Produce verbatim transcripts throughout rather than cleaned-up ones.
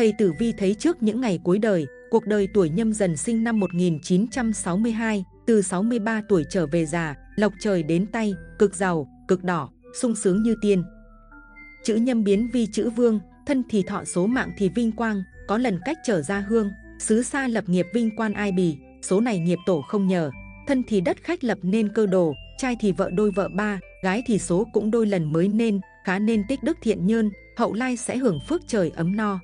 Thầy Tử Vi thấy trước những ngày cuối đời, cuộc đời tuổi Nhâm Dần sinh năm một nghìn chín trăm sáu mươi hai, từ sáu mươi ba tuổi trở về già, lộc trời đến tay, cực giàu, cực đỏ, sung sướng như tiên. Chữ Nhâm biến vi chữ Vương, thân thì thọ số mạng thì vinh quang, có lần cách trở ra hương, xứ xa lập nghiệp vinh quan ai bì, số này nghiệp tổ không nhờ. Thân thì đất khách lập nên cơ đồ, trai thì vợ đôi vợ ba, gái thì số cũng đôi lần mới nên, khá nên tích đức thiện nhơn, hậu lai sẽ hưởng phước trời ấm no.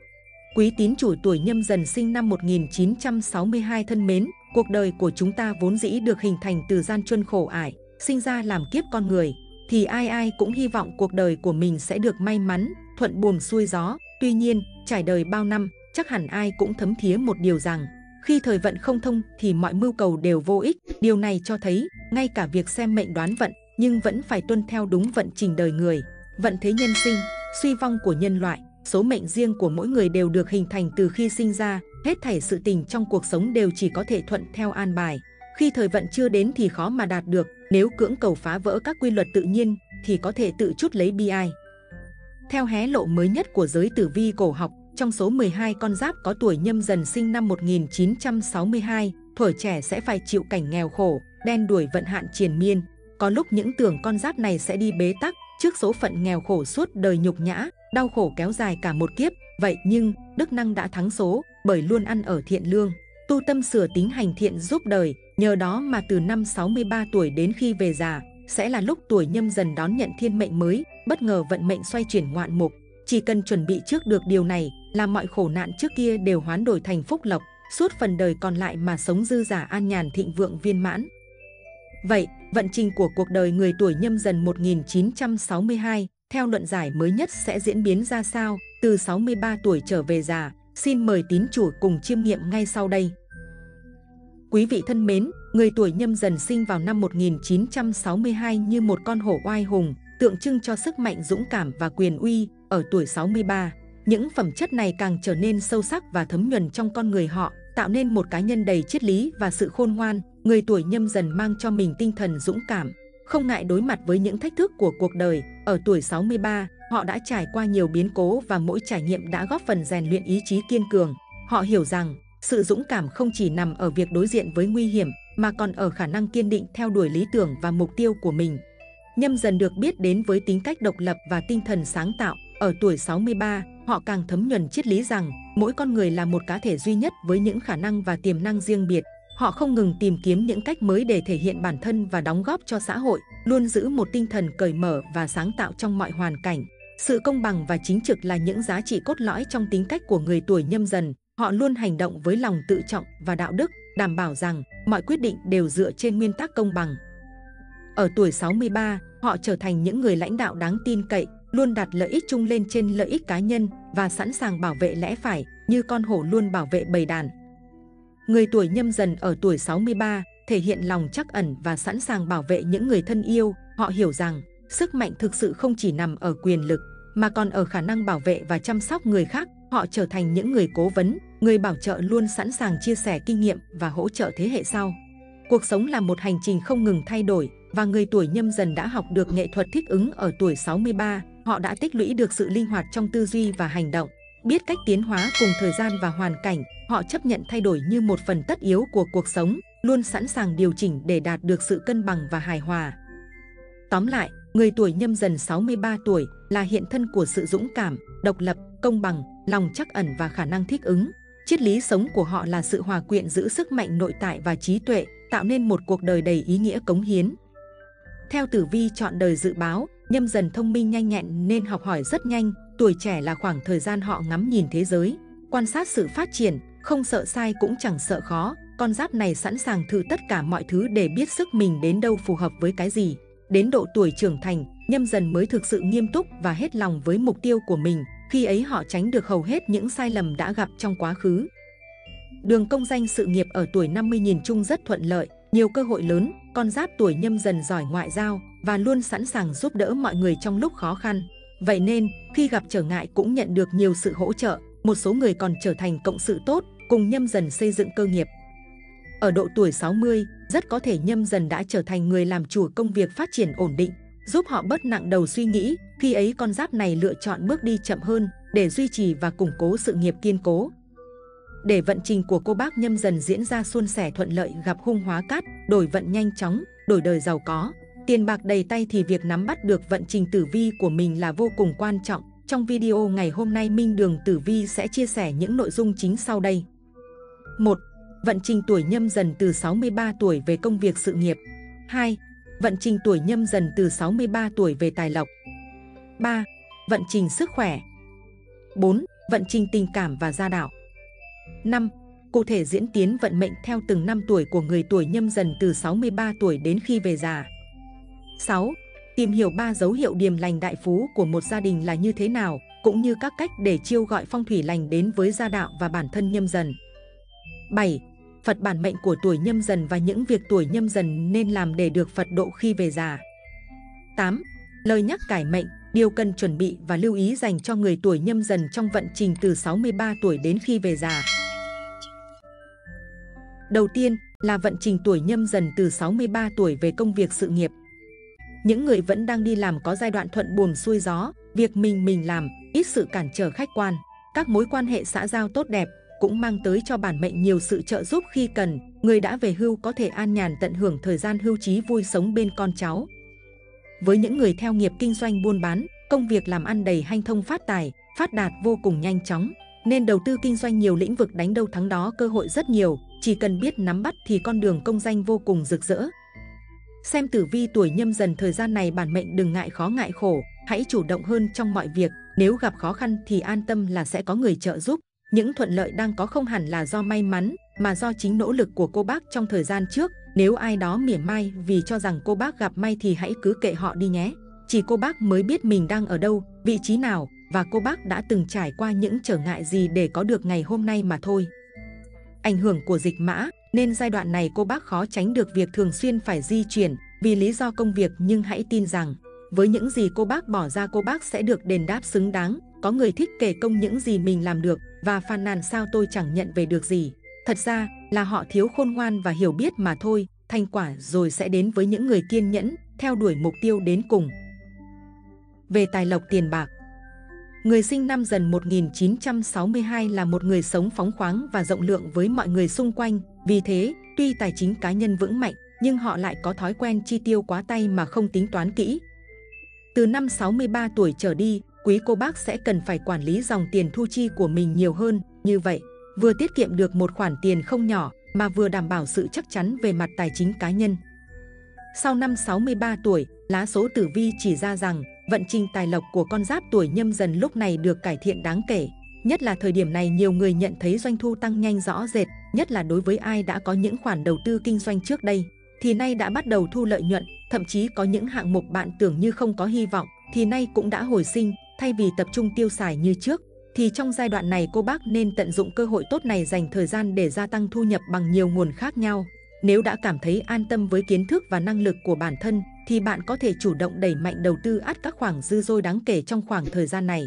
Quý tín chủ tuổi Nhâm Dần sinh năm một nghìn chín trăm sáu mươi hai thân mến, cuộc đời của chúng ta vốn dĩ được hình thành từ gian truân khổ ải, sinh ra làm kiếp con người, thì ai ai cũng hy vọng cuộc đời của mình sẽ được may mắn, thuận buồm xuôi gió. Tuy nhiên, trải đời bao năm, chắc hẳn ai cũng thấm thía một điều rằng, khi thời vận không thông thì mọi mưu cầu đều vô ích. Điều này cho thấy, ngay cả việc xem mệnh đoán vận, nhưng vẫn phải tuân theo đúng vận trình đời người. Vận thế nhân sinh, suy vong của nhân loại, số mệnh riêng của mỗi người đều được hình thành từ khi sinh ra. Hết thảy sự tình trong cuộc sống đều chỉ có thể thuận theo an bài. Khi thời vận chưa đến thì khó mà đạt được. Nếu cưỡng cầu phá vỡ các quy luật tự nhiên thì có thể tự chuốc lấy bi ai. Theo hé lộ mới nhất của giới tử vi cổ học, trong số mười hai con giáp có tuổi Nhâm Dần sinh năm một nghìn chín trăm sáu mươi hai, thuở trẻ sẽ phải chịu cảnh nghèo khổ, đen đuổi vận hạn triền miên. Có lúc những tưởng con giáp này sẽ đi bế tắc trước số phận nghèo khổ suốt đời nhục nhã, đau khổ kéo dài cả một kiếp. Vậy nhưng đức năng đã thắng số, bởi luôn ăn ở thiện lương, tu tâm sửa tính hành thiện giúp đời. Nhờ đó mà từ năm sáu mươi ba tuổi đến khi về già, sẽ là lúc tuổi Nhâm Dần đón nhận thiên mệnh mới, bất ngờ vận mệnh xoay chuyển ngoạn mục. Chỉ cần chuẩn bị trước được điều này, là mọi khổ nạn trước kia đều hoán đổi thành phúc lộc, suốt phần đời còn lại mà sống dư dả an nhàn thịnh vượng viên mãn. Vậy, vận trình của cuộc đời người tuổi Nhâm Dần một nghìn chín trăm sáu mươi hai, theo luận giải mới nhất sẽ diễn biến ra sao, từ sáu mươi ba tuổi trở về già? Xin mời tín chủ cùng chiêm nghiệm ngay sau đây. Quý vị thân mến, người tuổi Nhâm Dần sinh vào năm một nghìn chín trăm sáu mươi hai như một con hổ oai hùng, tượng trưng cho sức mạnh dũng cảm và quyền uy. Ở tuổi sáu mươi ba, những phẩm chất này càng trở nên sâu sắc và thấm nhuần trong con người họ, tạo nên một cá nhân đầy triết lý và sự khôn ngoan. Người tuổi Nhâm Dần mang cho mình tinh thần dũng cảm, không ngại đối mặt với những thách thức của cuộc đời. Ở tuổi sáu mươi ba, họ đã trải qua nhiều biến cố và mỗi trải nghiệm đã góp phần rèn luyện ý chí kiên cường. Họ hiểu rằng, sự dũng cảm không chỉ nằm ở việc đối diện với nguy hiểm, mà còn ở khả năng kiên định theo đuổi lý tưởng và mục tiêu của mình. Nhâm Dần được biết đến với tính cách độc lập và tinh thần sáng tạo. Ở tuổi sáu mươi ba, họ càng thấm nhuần triết lý rằng, mỗi con người là một cá thể duy nhất với những khả năng và tiềm năng riêng biệt. Họ không ngừng tìm kiếm những cách mới để thể hiện bản thân và đóng góp cho xã hội, luôn giữ một tinh thần cởi mở và sáng tạo trong mọi hoàn cảnh. Sự công bằng và chính trực là những giá trị cốt lõi trong tính cách của người tuổi Nhâm Dần. Họ luôn hành động với lòng tự trọng và đạo đức, đảm bảo rằng mọi quyết định đều dựa trên nguyên tắc công bằng. Ở tuổi sáu mươi ba, họ trở thành những người lãnh đạo đáng tin cậy, luôn đặt lợi ích chung lên trên lợi ích cá nhân và sẵn sàng bảo vệ lẽ phải, như con hổ luôn bảo vệ bầy đàn. Người tuổi Nhâm Dần ở tuổi sáu mươi ba thể hiện lòng trắc ẩn và sẵn sàng bảo vệ những người thân yêu. Họ hiểu rằng, sức mạnh thực sự không chỉ nằm ở quyền lực, mà còn ở khả năng bảo vệ và chăm sóc người khác. Họ trở thành những người cố vấn, người bảo trợ luôn sẵn sàng chia sẻ kinh nghiệm và hỗ trợ thế hệ sau. Cuộc sống là một hành trình không ngừng thay đổi, và người tuổi Nhâm Dần đã học được nghệ thuật thích ứng ở tuổi sáu mươi ba. Họ đã tích lũy được sự linh hoạt trong tư duy và hành động, biết cách tiến hóa cùng thời gian và hoàn cảnh. Họ chấp nhận thay đổi như một phần tất yếu của cuộc sống, luôn sẵn sàng điều chỉnh để đạt được sự cân bằng và hài hòa. Tóm lại, người tuổi Nhâm Dần sáu mươi ba tuổi là hiện thân của sự dũng cảm, độc lập, công bằng, lòng trắc ẩn và khả năng thích ứng. Triết lý sống của họ là sự hòa quyện giữa sức mạnh nội tại và trí tuệ, tạo nên một cuộc đời đầy ý nghĩa cống hiến. Theo tử vi chọn đời dự báo, Nhâm Dần thông minh nhanh nhẹn nên học hỏi rất nhanh. Tuổi trẻ là khoảng thời gian họ ngắm nhìn thế giới, quan sát sự phát triển, không sợ sai cũng chẳng sợ khó. Con giáp này sẵn sàng thử tất cả mọi thứ để biết sức mình đến đâu, phù hợp với cái gì. Đến độ tuổi trưởng thành, Nhâm Dần mới thực sự nghiêm túc và hết lòng với mục tiêu của mình. Khi ấy họ tránh được hầu hết những sai lầm đã gặp trong quá khứ. Đường công danh sự nghiệp ở tuổi năm mươi nhìn chung rất thuận lợi, nhiều cơ hội lớn. Con giáp tuổi Nhâm Dần giỏi ngoại giao và luôn sẵn sàng giúp đỡ mọi người trong lúc khó khăn. Vậy nên, khi gặp trở ngại cũng nhận được nhiều sự hỗ trợ. Một số người còn trở thành cộng sự tốt, cùng Nhâm Dần xây dựng cơ nghiệp. Ở độ tuổi sáu mươi, rất có thể Nhâm Dần đã trở thành người làm chủ công việc phát triển ổn định, giúp họ bớt nặng đầu suy nghĩ. Khi ấy con giáp này lựa chọn bước đi chậm hơn, để duy trì và củng cố sự nghiệp kiên cố. Để vận trình của cô bác Nhâm Dần diễn ra suôn sẻ thuận lợi, gặp hung hóa cát, đổi vận nhanh chóng, đổi đời giàu có, tiền bạc đầy tay thì việc nắm bắt được vận trình tử vi của mình là vô cùng quan trọng. Trong video ngày hôm nay, Minh Đường Tử Vi sẽ chia sẻ những nội dung chính sau đây. một. Vận trình tuổi Nhâm Dần từ sáu mươi ba tuổi về công việc sự nghiệp. hai. Vận trình tuổi Nhâm Dần từ sáu mươi ba tuổi về tài lộc. ba. Vận trình sức khỏe. bốn. Vận trình tình cảm và gia đạo. năm. Cụ thể diễn tiến vận mệnh theo từng năm tuổi của người tuổi Nhâm Dần từ sáu mươi ba tuổi đến khi về già. sáu. Tìm hiểu ba dấu hiệu điềm lành đại phú của một gia đình là như thế nào, cũng như các cách để chiêu gọi phong thủy lành đến với gia đạo và bản thân Nhâm Dần. bảy. Phật bản mệnh của tuổi Nhâm Dần và những việc tuổi Nhâm Dần nên làm để được Phật độ khi về già. tám. Lời nhắc cải mệnh, điều cần chuẩn bị và lưu ý dành cho người tuổi Nhâm Dần trong vận trình từ sáu mươi ba tuổi đến khi về già. Đầu tiên là vận trình tuổi Nhâm Dần từ sáu mươi ba tuổi về công việc sự nghiệp. Những người vẫn đang đi làm có giai đoạn thuận buồm xuôi gió, việc mình mình làm, ít sự cản trở khách quan. Các mối quan hệ xã giao tốt đẹp cũng mang tới cho bản mệnh nhiều sự trợ giúp khi cần. Người đã về hưu có thể an nhàn tận hưởng thời gian hưu trí, vui sống bên con cháu. Với những người theo nghiệp kinh doanh buôn bán, công việc làm ăn đầy hanh thông, phát tài, phát đạt vô cùng nhanh chóng, nên đầu tư kinh doanh nhiều lĩnh vực, đánh đâu thắng đó, cơ hội rất nhiều, chỉ cần biết nắm bắt thì con đường công danh vô cùng rực rỡ. Xem tử vi tuổi Nhâm Dần thời gian này, bản mệnh đừng ngại khó ngại khổ, hãy chủ động hơn trong mọi việc. Nếu gặp khó khăn thì an tâm là sẽ có người trợ giúp. Những thuận lợi đang có không hẳn là do may mắn, mà do chính nỗ lực của cô bác trong thời gian trước. Nếu ai đó mỉa mai vì cho rằng cô bác gặp may thì hãy cứ kệ họ đi nhé. Chỉ cô bác mới biết mình đang ở đâu, vị trí nào, và cô bác đã từng trải qua những trở ngại gì để có được ngày hôm nay mà thôi. Ảnh hưởng của dịch mã nên giai đoạn này cô bác khó tránh được việc thường xuyên phải di chuyển vì lý do công việc, nhưng hãy tin rằng với những gì cô bác bỏ ra, cô bác sẽ được đền đáp xứng đáng. Có người thích kể công những gì mình làm được và phàn nàn sao tôi chẳng nhận về được gì. Thật ra là họ thiếu khôn ngoan và hiểu biết mà thôi. Thành quả rồi sẽ đến với những người kiên nhẫn, theo đuổi mục tiêu đến cùng. Về tài lộc tiền bạc, người sinh năm Dần một nghìn chín trăm sáu mươi hai là một người sống phóng khoáng và rộng lượng với mọi người xung quanh. Vì thế, tuy tài chính cá nhân vững mạnh, nhưng họ lại có thói quen chi tiêu quá tay mà không tính toán kỹ. Từ năm sáu mươi ba tuổi trở đi, quý cô bác sẽ cần phải quản lý dòng tiền thu chi của mình nhiều hơn. Như vậy, vừa tiết kiệm được một khoản tiền không nhỏ, mà vừa đảm bảo sự chắc chắn về mặt tài chính cá nhân. Sau năm sáu mươi ba tuổi, lá số tử vi chỉ ra rằng vận trình tài lộc của con giáp tuổi Nhâm Dần lúc này được cải thiện đáng kể. Nhất là thời điểm này, nhiều người nhận thấy doanh thu tăng nhanh rõ rệt, nhất là đối với ai đã có những khoản đầu tư kinh doanh trước đây, thì nay đã bắt đầu thu lợi nhuận. Thậm chí có những hạng mục bạn tưởng như không có hy vọng, thì nay cũng đã hồi sinh. Thay vì tập trung tiêu xài như trước, thì trong giai đoạn này cô bác nên tận dụng cơ hội tốt này, dành thời gian để gia tăng thu nhập bằng nhiều nguồn khác nhau. Nếu đã cảm thấy an tâm với kiến thức và năng lực của bản thân, thì bạn có thể chủ động đẩy mạnh đầu tư ắt các khoản dư dôi đáng kể trong khoảng thời gian này.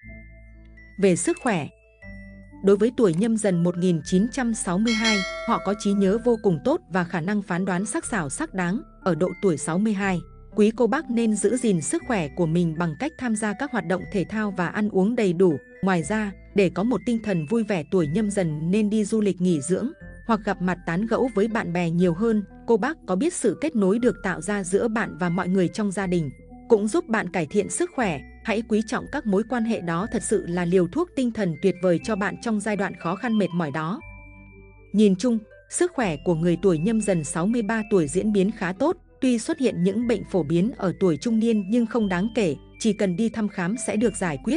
Về sức khỏe, đối với tuổi Nhâm Dần một nghìn chín trăm sáu mươi hai, họ có trí nhớ vô cùng tốt và khả năng phán đoán sắc sảo sắc đáng. Ở độ tuổi sáu mươi hai, quý cô bác nên giữ gìn sức khỏe của mình bằng cách tham gia các hoạt động thể thao và ăn uống đầy đủ. Ngoài ra, để có một tinh thần vui vẻ, tuổi Nhâm Dần nên đi du lịch nghỉ dưỡng hoặc gặp mặt tán gẫu với bạn bè nhiều hơn. Cô bác có biết sự kết nối được tạo ra giữa bạn và mọi người trong gia đình cũng giúp bạn cải thiện sức khỏe. Hãy quý trọng các mối quan hệ đó, thật sự là liều thuốc tinh thần tuyệt vời cho bạn trong giai đoạn khó khăn mệt mỏi đó. Nhìn chung, sức khỏe của người tuổi Nhâm Dần sáu mươi ba tuổi diễn biến khá tốt. Tuy xuất hiện những bệnh phổ biến ở tuổi trung niên nhưng không đáng kể, chỉ cần đi thăm khám sẽ được giải quyết.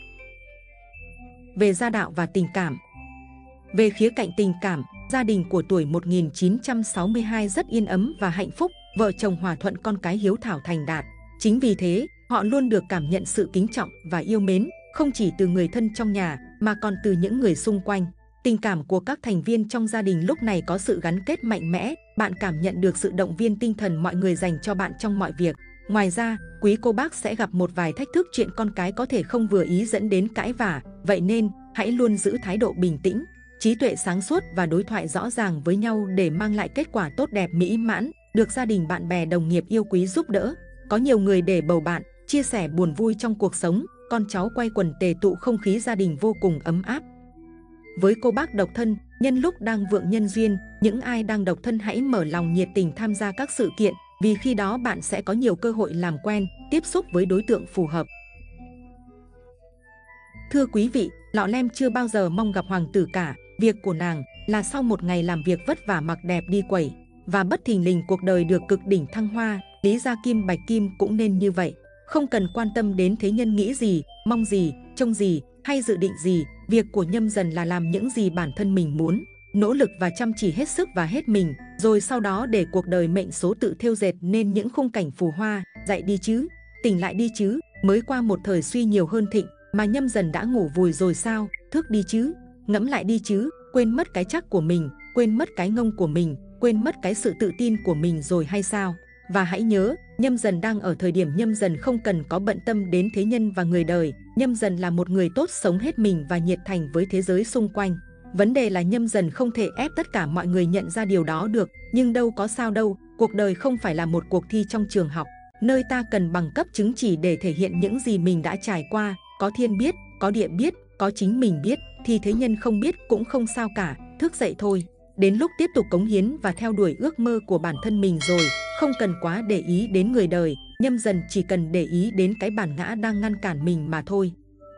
Về gia đạo và tình cảm, về khía cạnh tình cảm, gia đình của tuổi một nghìn chín trăm sáu mươi hai rất yên ấm và hạnh phúc, vợ chồng hòa thuận, con cái hiếu thảo thành đạt. Chính vì thế, họ luôn được cảm nhận sự kính trọng và yêu mến, không chỉ từ người thân trong nhà mà còn từ những người xung quanh. Tình cảm của các thành viên trong gia đình lúc này có sự gắn kết mạnh mẽ, bạn cảm nhận được sự động viên tinh thần mọi người dành cho bạn trong mọi việc. Ngoài ra, quý cô bác sẽ gặp một vài thách thức, chuyện con cái có thể không vừa ý dẫn đến cãi vã, vậy nên hãy luôn giữ thái độ bình tĩnh, trí tuệ sáng suốt và đối thoại rõ ràng với nhau để mang lại kết quả tốt đẹp mỹ mãn, được gia đình, bạn bè, đồng nghiệp yêu quý giúp đỡ. Có nhiều người để bầu bạn, chia sẻ buồn vui trong cuộc sống, con cháu quay quần tề tụ, không khí gia đình vô cùng ấm áp. Với cô bác độc thân, nhân lúc đang vượng nhân duyên, những ai đang độc thân hãy mở lòng nhiệt tình tham gia các sự kiện, vì khi đó bạn sẽ có nhiều cơ hội làm quen, tiếp xúc với đối tượng phù hợp. Thưa quý vị, Lọ Lem chưa bao giờ mong gặp hoàng tử cả. Việc của nàng là sau một ngày làm việc vất vả mặc đẹp đi quẩy, và bất thình lình cuộc đời được cực đỉnh thăng hoa. Lý gia Kim Bạch Kim cũng nên như vậy, không cần quan tâm đến thế nhân nghĩ gì, mong gì, trông gì hay dự định gì. Việc của Nhâm Dần là làm những gì bản thân mình muốn, nỗ lực và chăm chỉ hết sức và hết mình, rồi sau đó để cuộc đời mệnh số tự thêu dệt nên những khung cảnh phù hoa. Dậy đi chứ, tỉnh lại đi chứ, mới qua một thời suy nhiều hơn thịnh mà Nhâm Dần đã ngủ vùi rồi sao? Thức đi chứ, ngẫm lại đi chứ, quên mất cái chắc của mình, quên mất cái ngông của mình, quên mất cái sự tự tin của mình rồi hay sao? Và hãy nhớ, Nhâm Dần đang ở thời điểm Nhâm Dần không cần có bận tâm đến thế nhân và người đời. Nhâm Dần là một người tốt, sống hết mình và nhiệt thành với thế giới xung quanh. Vấn đề là Nhâm Dần không thể ép tất cả mọi người nhận ra điều đó được. Nhưng đâu có sao đâu, cuộc đời không phải là một cuộc thi trong trường học, nơi ta cần bằng cấp chứng chỉ để thể hiện những gì mình đã trải qua. Có thiên biết, có địa biết, có chính mình biết, thì thế nhân không biết cũng không sao cả. Thức dậy thôi, đến lúc tiếp tục cống hiến và theo đuổi ước mơ của bản thân mình rồi. Không cần quá để ý đến người đời, Nhâm Dần chỉ cần để ý đến cái bản ngã đang ngăn cản mình mà thôi.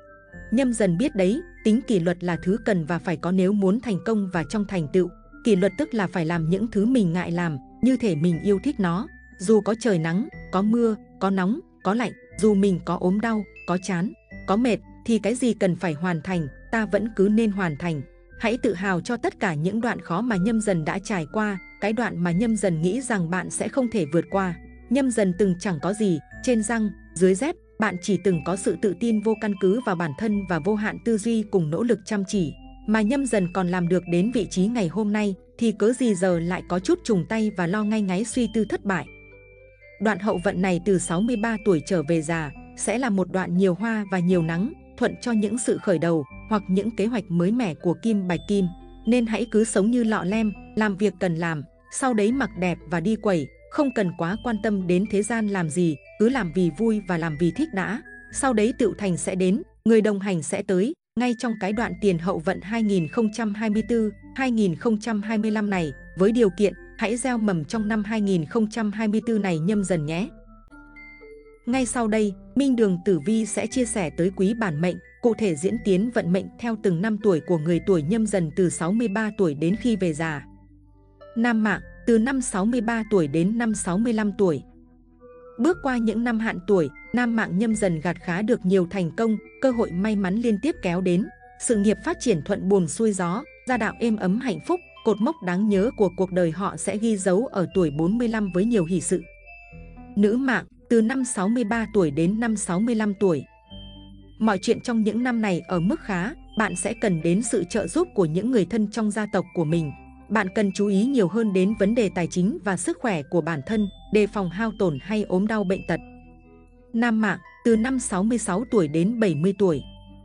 Nhâm Dần biết đấy, tính kỷ luật là thứ cần và phải có nếu muốn thành công và trong thành tựu. Kỷ luật tức là phải làm những thứ mình ngại làm, như thể mình yêu thích nó. Dù có trời nắng, có mưa, có nóng, có lạnh, dù mình có ốm đau, có chán, có mệt, thì cái gì cần phải hoàn thành, ta vẫn cứ nên hoàn thành. Hãy tự hào cho tất cả những đoạn khó mà Nhâm Dần đã trải qua, cái đoạn mà Nhâm Dần nghĩ rằng bạn sẽ không thể vượt qua. Nhâm Dần từng chẳng có gì, trên răng, dưới dép, bạn chỉ từng có sự tự tin vô căn cứ vào bản thân và vô hạn tư duy cùng nỗ lực chăm chỉ. Mà Nhâm Dần còn làm được đến vị trí ngày hôm nay, thì cớ gì giờ lại có chút trùng tay và lo ngay ngáy suy tư thất bại. Đoạn hậu vận này từ sáu mươi ba tuổi trở về già, sẽ là một đoạn nhiều hoa và nhiều nắng, thuận cho những sự khởi đầu hoặc những kế hoạch mới mẻ của Kim Bạch Kim. Nên hãy cứ sống như Lọ Lem, làm việc cần làm, sau đấy mặc đẹp và đi quẩy, không cần quá quan tâm đến thế gian làm gì, cứ làm vì vui và làm vì thích đã. Sau đấy tựu thành sẽ đến, người đồng hành sẽ tới. Ngay trong cái đoạn tiền hậu vận hai nghìn không trăm hai mươi tư - hai nghìn không trăm hai mươi lăm này, với điều kiện hãy gieo mầm trong năm hai nghìn không trăm hai mươi tư này Nhâm Dần nhé. Ngay sau đây, Minh Đường Tử Vi sẽ chia sẻ tới quý bản mệnh, cụ thể diễn tiến vận mệnh theo từng năm tuổi của người tuổi Nhâm Dần từ sáu mươi ba tuổi đến khi về già. Nam mạng, từ năm sáu mươi ba tuổi đến năm sáu mươi lăm tuổi. Bước qua những năm hạn tuổi, nam mạng Nhâm Dần gặt khá được nhiều thành công, cơ hội may mắn liên tiếp kéo đến, sự nghiệp phát triển thuận buồm xuôi gió, gia đạo êm ấm hạnh phúc, cột mốc đáng nhớ của cuộc đời họ sẽ ghi dấu ở tuổi bốn mươi lăm với nhiều hỷ sự. Nữ mạng, từ năm sáu mươi ba tuổi đến năm sáu mươi lăm tuổi. Mọi chuyện trong những năm này ở mức khá, bạn sẽ cần đến sự trợ giúp của những người thân trong gia tộc của mình. Bạn cần chú ý nhiều hơn đến vấn đề tài chính và sức khỏe của bản thân, đề phòng hao tổn hay ốm đau bệnh tật. Nam mạng, từ năm sáu mươi sáu tuổi đến bảy mươi tuổi.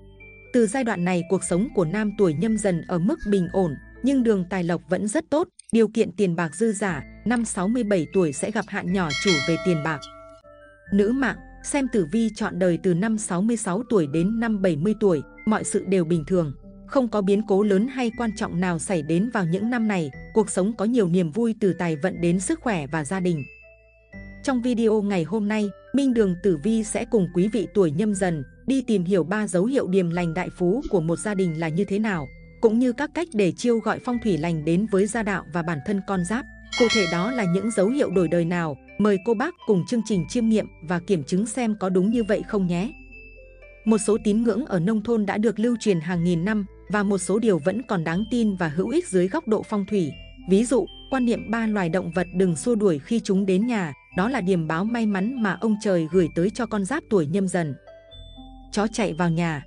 Từ giai đoạn này, cuộc sống của nam tuổi Nhâm Dần ở mức bình ổn, nhưng đường tài lộc vẫn rất tốt, điều kiện tiền bạc dư giả. Năm sáu mươi bảy tuổi sẽ gặp hạn nhỏ chủ về tiền bạc. Nữ mạng, xem tử vi chọn đời từ năm sáu mươi sáu tuổi đến năm bảy mươi tuổi, mọi sự đều bình thường, không có biến cố lớn hay quan trọng nào xảy đến vào những năm này. Cuộc sống có nhiều niềm vui từ tài vận đến sức khỏe và gia đình. Trong video ngày hôm nay, Minh Đường Tử Vi sẽ cùng quý vị tuổi Nhâm Dần đi tìm hiểu ba dấu hiệu điềm lành đại phú của một gia đình là như thế nào, cũng như các cách để chiêu gọi phong thủy lành đến với gia đạo và bản thân con giáp. Cụ thể đó là những dấu hiệu đổi đời nào? Mời cô bác cùng chương trình chiêm nghiệm và kiểm chứng xem có đúng như vậy không nhé. Một số tín ngưỡng ở nông thôn đã được lưu truyền hàng nghìn năm và một số điều vẫn còn đáng tin và hữu ích dưới góc độ phong thủy. Ví dụ, quan niệm ba loài động vật đừng xua đuổi khi chúng đến nhà, đó là điềm báo may mắn mà ông trời gửi tới cho con giáp tuổi Nhâm Dần. Chó chạy vào nhà.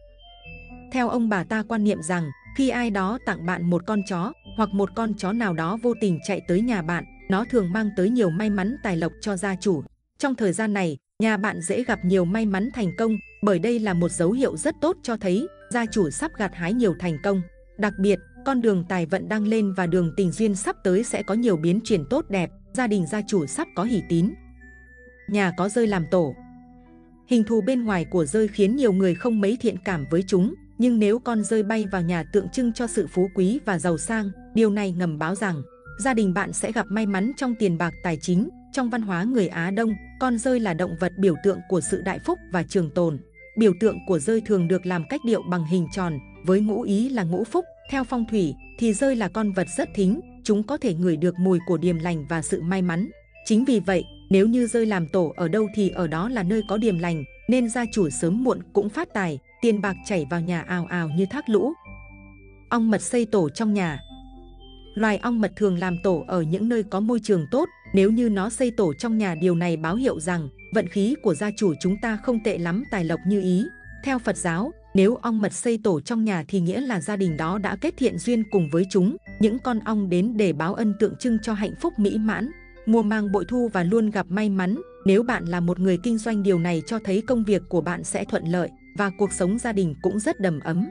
Theo ông bà ta quan niệm rằng, khi ai đó tặng bạn một con chó hoặc một con chó nào đó vô tình chạy tới nhà bạn, nó thường mang tới nhiều may mắn tài lộc cho gia chủ. Trong thời gian này, nhà bạn dễ gặp nhiều may mắn thành công, bởi đây là một dấu hiệu rất tốt cho thấy gia chủ sắp gặt hái nhiều thành công. Đặc biệt, con đường tài vận đang lên và đường tình duyên sắp tới sẽ có nhiều biến chuyển tốt đẹp, gia đình gia chủ sắp có hỷ tín. Nhà có rơi làm tổ. Hình thù bên ngoài của dơi khiến nhiều người không mấy thiện cảm với chúng, nhưng nếu con dơi bay vào nhà tượng trưng cho sự phú quý và giàu sang, điều này ngầm báo rằng gia đình bạn sẽ gặp may mắn trong tiền bạc tài chính. Trong văn hóa người Á Đông, con dơi là động vật biểu tượng của sự đại phúc và trường tồn. Biểu tượng của dơi thường được làm cách điệu bằng hình tròn, với ngũ ý là ngũ phúc. Theo phong thủy, thì dơi là con vật rất thính, chúng có thể ngửi được mùi của điềm lành và sự may mắn. Chính vì vậy, nếu như dơi làm tổ ở đâu thì ở đó là nơi có điềm lành, nên gia chủ sớm muộn cũng phát tài, tiền bạc chảy vào nhà ào ào như thác lũ. Ong mật xây tổ trong nhà. Loài ong mật thường làm tổ ở những nơi có môi trường tốt. Nếu như nó xây tổ trong nhà, điều này báo hiệu rằng vận khí của gia chủ chúng ta không tệ lắm, tài lộc như ý. Theo Phật giáo, nếu ong mật xây tổ trong nhà thì nghĩa là gia đình đó đã kết thiện duyên cùng với chúng. Những con ong đến để báo ân, tượng trưng cho hạnh phúc mỹ mãn, mùa màng bội thu và luôn gặp may mắn. Nếu bạn là một người kinh doanh, điều này cho thấy công việc của bạn sẽ thuận lợi và cuộc sống gia đình cũng rất đầm ấm.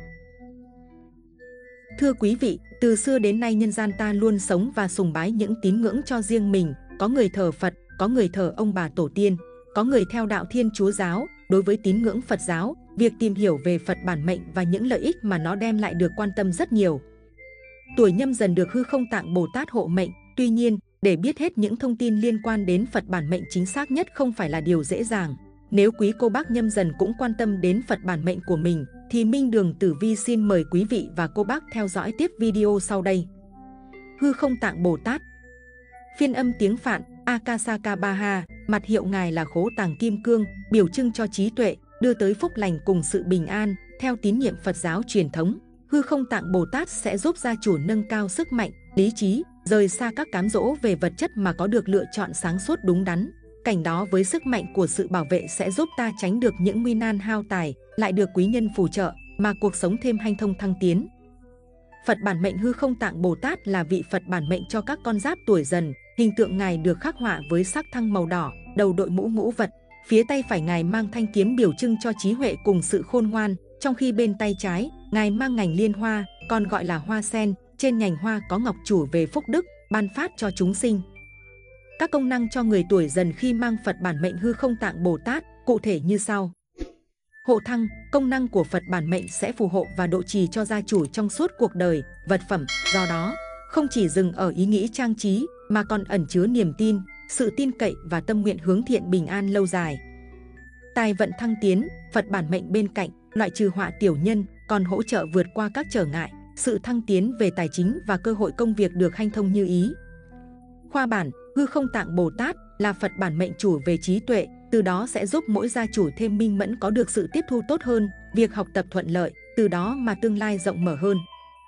Thưa quý vị, từ xưa đến nay nhân gian ta luôn sống và sùng bái những tín ngưỡng cho riêng mình. Có người thờ Phật, có người thờ ông bà tổ tiên, có người theo đạo Thiên Chúa giáo. Đối với tín ngưỡng Phật giáo, việc tìm hiểu về Phật bản mệnh và những lợi ích mà nó đem lại được quan tâm rất nhiều. Tuổi Nhâm Dần được Hư Không Tạng Bồ Tát hộ mệnh. Tuy nhiên, để biết hết những thông tin liên quan đến Phật bản mệnh chính xác nhất không phải là điều dễ dàng. Nếu quý cô bác Nhâm Dần cũng quan tâm đến Phật bản mệnh của mình, thì Minh Đường Tử Vi xin mời quý vị và cô bác theo dõi tiếp video sau đây. Hư Không Tạng Bồ Tát. Phiên âm tiếng Phạn, Akasaka-Baha, mặt hiệu ngài là Khố Tàng Kim Cương, biểu trưng cho trí tuệ, đưa tới phúc lành cùng sự bình an. Theo tín nhiệm Phật giáo truyền thống, Hư Không Tạng Bồ Tát sẽ giúp gia chủ nâng cao sức mạnh, lý trí, rời xa các cám dỗ về vật chất mà có được lựa chọn sáng suốt đúng đắn. Cảnh đó với sức mạnh của sự bảo vệ sẽ giúp ta tránh được những nguy nan hao tài, lại được quý nhân phù trợ mà cuộc sống thêm hanh thông thăng tiến. Phật bản mệnh Hư Không Tạng Bồ Tát là vị Phật bản mệnh cho các con giáp tuổi Dần. Hình tượng ngài được khắc họa với sắc thăng màu đỏ, đầu đội mũ ngũ vật. Phía tay phải ngài mang thanh kiếm biểu trưng cho trí huệ cùng sự khôn ngoan, trong khi bên tay trái, ngài mang nhành liên hoa, còn gọi là hoa sen. Trên nhành hoa có ngọc chủ về phúc đức, ban phát cho chúng sinh. Các công năng cho người tuổi Dần khi mang Phật bản mệnh Hư Không Tạng Bồ Tát cụ thể như sau. Hộ thăng, công năng của Phật bản mệnh sẽ phù hộ và độ trì cho gia chủ trong suốt cuộc đời, vật phẩm. Do đó, không chỉ dừng ở ý nghĩ trang trí mà còn ẩn chứa niềm tin, sự tin cậy và tâm nguyện hướng thiện bình an lâu dài. Tài vận thăng tiến, Phật bản mệnh bên cạnh loại trừ họa tiểu nhân, còn hỗ trợ vượt qua các trở ngại, sự thăng tiến về tài chính và cơ hội công việc được hanh thông như ý. Khoa bản, Hư Không Tạng Bồ Tát là Phật bản mệnh chủ về trí tuệ, từ đó sẽ giúp mỗi gia chủ thêm minh mẫn, có được sự tiếp thu tốt hơn, việc học tập thuận lợi, từ đó mà tương lai rộng mở hơn.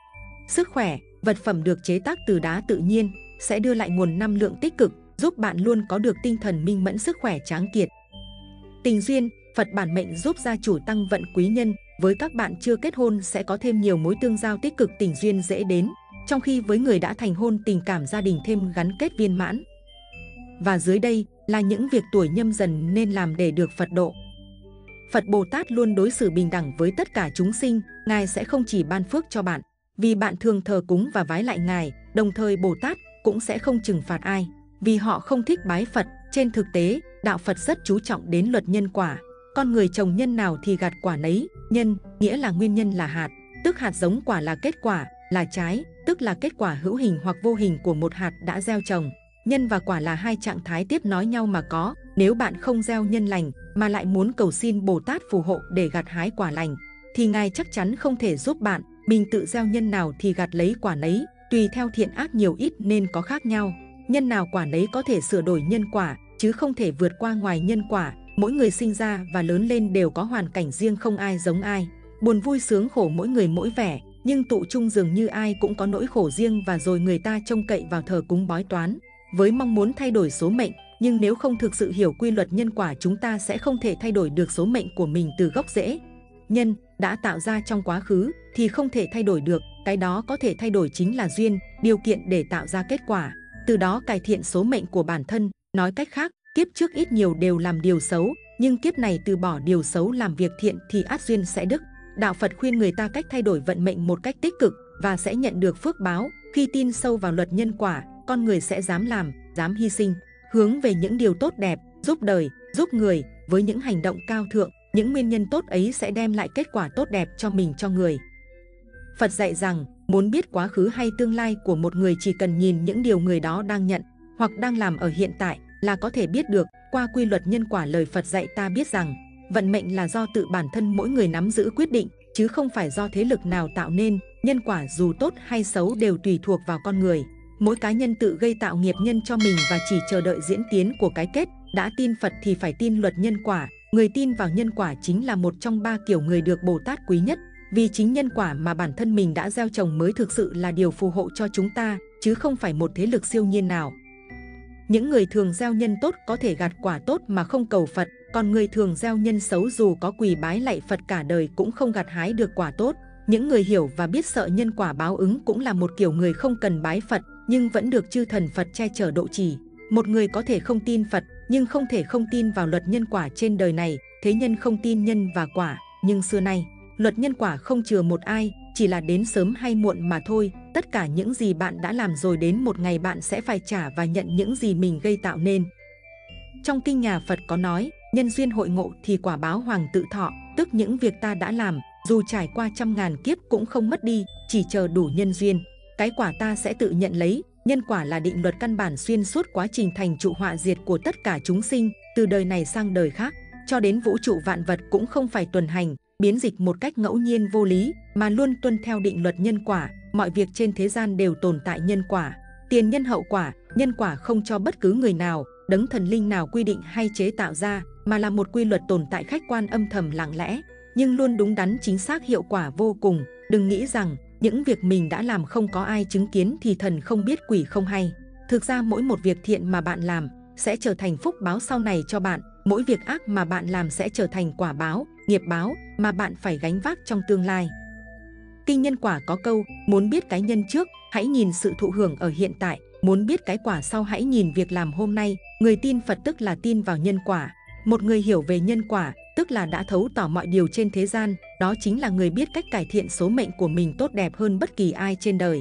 Sức khỏe, vật phẩm được chế tác từ đá tự nhiên sẽ đưa lại nguồn năng lượng tích cực, giúp bạn luôn có được tinh thần minh mẫn, sức khỏe tráng kiệt. Tình duyên, Phật bản mệnh giúp gia chủ tăng vận quý nhân, với các bạn chưa kết hôn sẽ có thêm nhiều mối tương giao tích cực, tình duyên dễ đến, trong khi với người đã thành hôn tình cảm gia đình thêm gắn kết viên mãn. Và dưới đây là những việc tuổi Nhâm Dần nên làm để được Phật độ. Phật Bồ Tát luôn đối xử bình đẳng với tất cả chúng sinh, ngài sẽ không chỉ ban phước cho bạn vì bạn thường thờ cúng và vái lại ngài, đồng thời Bồ Tát cũng sẽ không trừng phạt ai vì họ không thích bái Phật. Trên thực tế, đạo Phật rất chú trọng đến luật nhân quả. Con người trồng nhân nào thì gặt quả nấy. Nhân nghĩa là nguyên nhân là hạt, tức hạt giống; quả là kết quả, là trái, tức là kết quả hữu hình hoặc vô hình của một hạt đã gieo trồng. Nhân và quả là hai trạng thái tiếp nối nhau mà có. Nếu bạn không gieo nhân lành mà lại muốn cầu xin Bồ Tát phù hộ để gặt hái quả lành, thì ngài chắc chắn không thể giúp bạn. Mình tự gieo nhân nào thì gặt lấy quả nấy, tùy theo thiện ác nhiều ít nên có khác nhau. Nhân nào quả nấy có thể sửa đổi nhân quả, chứ không thể vượt qua ngoài nhân quả. Mỗi người sinh ra và lớn lên đều có hoàn cảnh riêng, không ai giống ai. Buồn vui sướng khổ mỗi người mỗi vẻ, nhưng tụ chung dường như ai cũng có nỗi khổ riêng, và rồi người ta trông cậy vào thờ cúng bói toán với mong muốn thay đổi số mệnh. Nhưng nếu không thực sự hiểu quy luật nhân quả, chúng ta sẽ không thể thay đổi được số mệnh của mình từ gốc rễ. Nhân đã tạo ra trong quá khứ thì không thể thay đổi được, cái đó có thể thay đổi chính là duyên, điều kiện để tạo ra kết quả, từ đó cải thiện số mệnh của bản thân. Nói cách khác, kiếp trước ít nhiều đều làm điều xấu, nhưng kiếp này từ bỏ điều xấu làm việc thiện thì ắt duyên sẽ đức. Đạo Phật khuyên người ta cách thay đổi vận mệnh một cách tích cực và sẽ nhận được phước báo. Khi tin sâu vào luật nhân quả, con người sẽ dám làm, dám hy sinh, hướng về những điều tốt đẹp, giúp đời, giúp người, với những hành động cao thượng, những nguyên nhân tốt ấy sẽ đem lại kết quả tốt đẹp cho mình cho người. Phật dạy rằng, muốn biết quá khứ hay tương lai của một người chỉ cần nhìn những điều người đó đang nhận hoặc đang làm ở hiện tại là có thể biết được. Qua quy luật nhân quả, lời Phật dạy ta biết rằng, vận mệnh là do tự bản thân mỗi người nắm giữ quyết định, chứ không phải do thế lực nào tạo nên. Nhân quả dù tốt hay xấu đều tùy thuộc vào con người. Mỗi cá nhân tự gây tạo nghiệp nhân cho mình và chỉ chờ đợi diễn tiến của cái kết. Đã tin Phật thì phải tin luật nhân quả. Người tin vào nhân quả chính là một trong ba kiểu người được Bồ Tát quý nhất. Vì chính nhân quả mà bản thân mình đã gieo trồng mới thực sự là điều phù hộ cho chúng ta, chứ không phải một thế lực siêu nhiên nào. Những người thường gieo nhân tốt có thể gặt quả tốt mà không cầu Phật, còn người thường gieo nhân xấu dù có quỳ bái lạy Phật cả đời cũng không gặt hái được quả tốt. Những người hiểu và biết sợ nhân quả báo ứng cũng là một kiểu người không cần bái Phật, nhưng vẫn được chư thần Phật che chở độ trì. Một người có thể không tin Phật, nhưng không thể không tin vào luật nhân quả trên đời này. Thế nhân không tin nhân và quả, nhưng xưa nay, luật nhân quả không chừa một ai, chỉ là đến sớm hay muộn mà thôi. Tất cả những gì bạn đã làm rồi đến một ngày bạn sẽ phải trả và nhận những gì mình gây tạo nên. Trong kinh nhà Phật có nói, nhân duyên hội ngộ thì quả báo hoàng tự thọ, tức những việc ta đã làm, dù trải qua trăm ngàn kiếp cũng không mất đi, chỉ chờ đủ nhân duyên. Cái quả ta sẽ tự nhận lấy. Nhân quả là định luật căn bản xuyên suốt quá trình thành trụ họa diệt của tất cả chúng sinh, từ đời này sang đời khác, cho đến vũ trụ vạn vật cũng không phải tuần hành, biến dịch một cách ngẫu nhiên vô lý, mà luôn tuân theo định luật nhân quả. Mọi việc trên thế gian đều tồn tại nhân quả, tiền nhân hậu quả. Nhân quả không cho bất cứ người nào, đấng thần linh nào quy định hay chế tạo ra, mà là một quy luật tồn tại khách quan âm thầm lặng lẽ, nhưng luôn đúng đắn chính xác, hiệu quả vô cùng. Đừng nghĩ rằng những việc mình đã làm không có ai chứng kiến thì thần không biết quỷ không hay. Thực ra mỗi một việc thiện mà bạn làm sẽ trở thành phúc báo sau này cho bạn. Mỗi việc ác mà bạn làm sẽ trở thành quả báo, nghiệp báo mà bạn phải gánh vác trong tương lai. Kinh nhân quả có câu, muốn biết cái nhân trước, hãy nhìn sự thụ hưởng ở hiện tại. Muốn biết cái quả sau, hãy nhìn việc làm hôm nay. Người tin Phật tức là tin vào nhân quả. Một người hiểu về nhân quả, tức là đã thấu tỏ mọi điều trên thế gian. Đó chính là người biết cách cải thiện số mệnh của mình tốt đẹp hơn bất kỳ ai trên đời.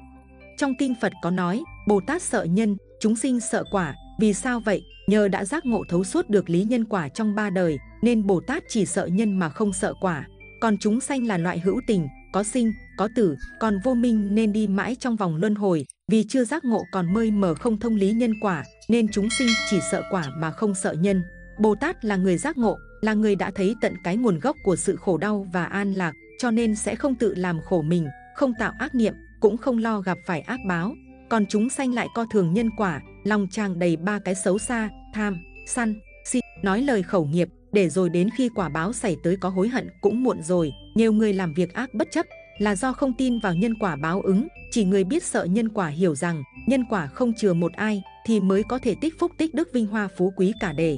Trong kinh Phật có nói, Bồ Tát sợ nhân, chúng sinh sợ quả. Vì sao vậy? Nhờ đã giác ngộ thấu suốt được lý nhân quả trong ba đời, nên Bồ Tát chỉ sợ nhân mà không sợ quả. Còn chúng sanh là loại hữu tình, có sinh, có tử, còn vô minh nên đi mãi trong vòng luân hồi. Vì chưa giác ngộ còn mơi mờ không thông lý nhân quả, nên chúng sinh chỉ sợ quả mà không sợ nhân. Bồ Tát là người giác ngộ, là người đã thấy tận cái nguồn gốc của sự khổ đau và an lạc, cho nên sẽ không tự làm khổ mình, không tạo ác niệm, cũng không lo gặp phải ác báo. Còn chúng sanh lại coi thường nhân quả, lòng tràn đầy ba cái xấu xa, tham, sân, si, nói lời khẩu nghiệp, để rồi đến khi quả báo xảy tới có hối hận cũng muộn rồi. Nhiều người làm việc ác bất chấp là do không tin vào nhân quả báo ứng. Chỉ người biết sợ nhân quả hiểu rằng nhân quả không chừa một ai thì mới có thể tích phúc tích đức vinh hoa phú quý cả đời.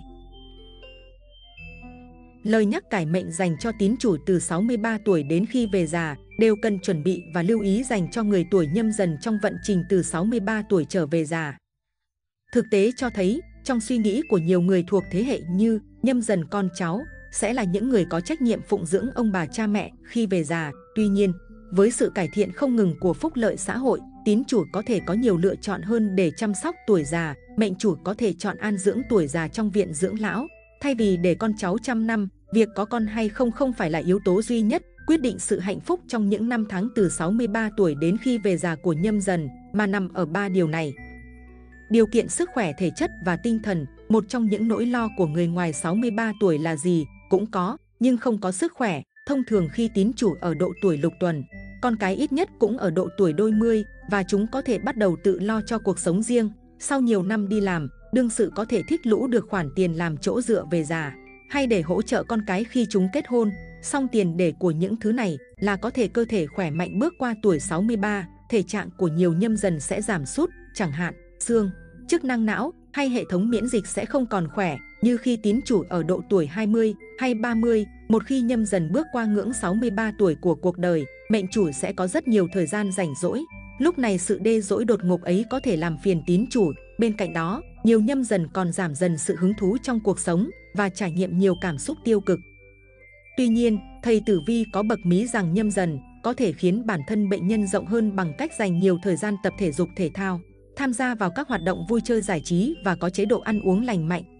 Lời nhắc cải mệnh dành cho tín chủ từ sáu mươi ba tuổi đến khi về già đều cần chuẩn bị và lưu ý dành cho người tuổi Nhâm Dần trong vận trình từ sáu mươi ba tuổi trở về già. Thực tế cho thấy, trong suy nghĩ của nhiều người thuộc thế hệ như Nhâm Dần con cháu sẽ là những người có trách nhiệm phụng dưỡng ông bà cha mẹ khi về già. Tuy nhiên, với sự cải thiện không ngừng của phúc lợi xã hội, tín chủ có thể có nhiều lựa chọn hơn để chăm sóc tuổi già. Mệnh chủ có thể chọn an dưỡng tuổi già trong viện dưỡng lão, thay vì để con cháu trăm năm. Việc có con hay không không phải là yếu tố duy nhất quyết định sự hạnh phúc trong những năm tháng từ sáu mươi ba tuổi đến khi về già của Nhâm Dần, mà nằm ở ba điều này. Điều kiện sức khỏe thể chất và tinh thần. Một trong những nỗi lo của người ngoài sáu mươi ba tuổi là gì? Cũng có, nhưng không có sức khỏe. Thông thường khi tín chủ ở độ tuổi lục tuần, con cái ít nhất cũng ở độ tuổi đôi mươi, và chúng có thể bắt đầu tự lo cho cuộc sống riêng. Sau nhiều năm đi làm, đương sự có thể tích lũy được khoản tiền làm chỗ dựa về già, hay để hỗ trợ con cái khi chúng kết hôn. Song tiền để của những thứ này là có thể cơ thể khỏe mạnh bước qua tuổi sáu mươi ba, thể trạng của nhiều Nhâm Dần sẽ giảm sút, chẳng hạn xương, chức năng não hay hệ thống miễn dịch sẽ không còn khỏe như khi tín chủ ở độ tuổi hai mươi hay ba mươi. Một khi Nhâm Dần bước qua ngưỡng sáu mươi ba tuổi của cuộc đời, mệnh chủ sẽ có rất nhiều thời gian rảnh rỗi. Lúc này sự đê dỗi đột ngột ấy có thể làm phiền tín chủ. Bên cạnh đó, nhiều Nhâm Dần còn giảm dần sự hứng thú trong cuộc sống và trải nghiệm nhiều cảm xúc tiêu cực. Tuy nhiên, thầy Tử Vi có bậc mí rằng Nhâm Dần có thể khiến bản thân bệnh nhân rộng hơn bằng cách dành nhiều thời gian tập thể dục thể thao, tham gia vào các hoạt động vui chơi giải trí và có chế độ ăn uống lành mạnh.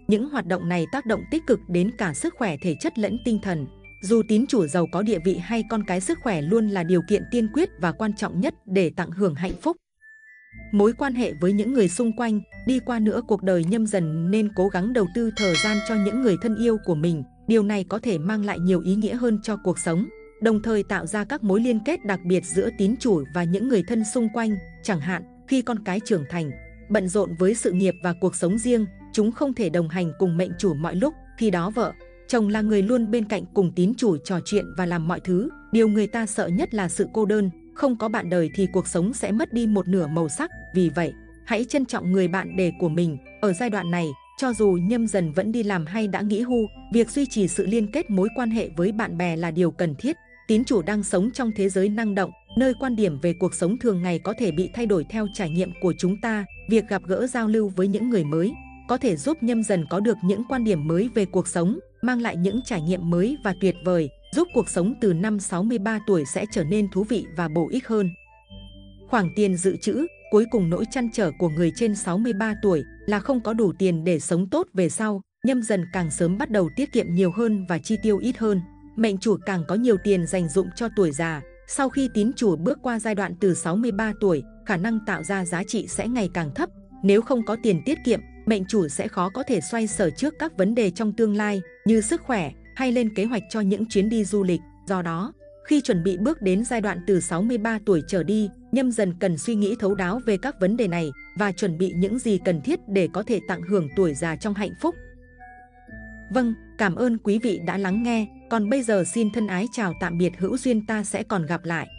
Những hoạt động này tác động tích cực đến cả sức khỏe thể chất lẫn tinh thần. Dù tín chủ giàu có địa vị hay con cái, sức khỏe luôn là điều kiện tiên quyết và quan trọng nhất để tặng hưởng hạnh phúc. Mối quan hệ với những người xung quanh, đi qua nửa cuộc đời Nhâm Dần nên cố gắng đầu tư thời gian cho những người thân yêu của mình. Điều này có thể mang lại nhiều ý nghĩa hơn cho cuộc sống, đồng thời tạo ra các mối liên kết đặc biệt giữa tín chủ và những người thân xung quanh. Chẳng hạn, khi con cái trưởng thành, bận rộn với sự nghiệp và cuộc sống riêng, chúng không thể đồng hành cùng mệnh chủ mọi lúc. Khi đó vợ, chồng là người luôn bên cạnh cùng tín chủ trò chuyện và làm mọi thứ. Điều người ta sợ nhất là sự cô đơn. Không có bạn đời thì cuộc sống sẽ mất đi một nửa màu sắc. Vì vậy, hãy trân trọng người bạn đề của mình. Ở giai đoạn này, cho dù Nhâm Dần vẫn đi làm hay đã nghỉ hưu, việc duy trì sự liên kết mối quan hệ với bạn bè là điều cần thiết. Tín chủ đang sống trong thế giới năng động, nơi quan điểm về cuộc sống thường ngày có thể bị thay đổi theo trải nghiệm của chúng ta. Việc gặp gỡ giao lưu với những người mới có thể giúp Nhâm Dần có được những quan điểm mới về cuộc sống, mang lại những trải nghiệm mới và tuyệt vời, giúp cuộc sống từ năm sáu mươi ba tuổi sẽ trở nên thú vị và bổ ích hơn. Khoản tiền dự trữ. Cuối cùng, nỗi trăn trở của người trên sáu mươi ba tuổi là không có đủ tiền để sống tốt về sau. Nhâm Dần càng sớm bắt đầu tiết kiệm nhiều hơn và chi tiêu ít hơn, mệnh chủ càng có nhiều tiền dành dụm cho tuổi già. Sau khi tín chủ bước qua giai đoạn từ sáu mươi ba tuổi, khả năng tạo ra giá trị sẽ ngày càng thấp. Nếu không có tiền tiết kiệm, mệnh chủ sẽ khó có thể xoay sở trước các vấn đề trong tương lai như sức khỏe hay lên kế hoạch cho những chuyến đi du lịch. Do đó, khi chuẩn bị bước đến giai đoạn từ sáu mươi ba tuổi trở đi, Nhâm Dần cần suy nghĩ thấu đáo về các vấn đề này và chuẩn bị những gì cần thiết để có thể tận hưởng tuổi già trong hạnh phúc. Vâng, cảm ơn quý vị đã lắng nghe. Còn bây giờ xin thân ái chào tạm biệt, hữu duyên ta sẽ còn gặp lại.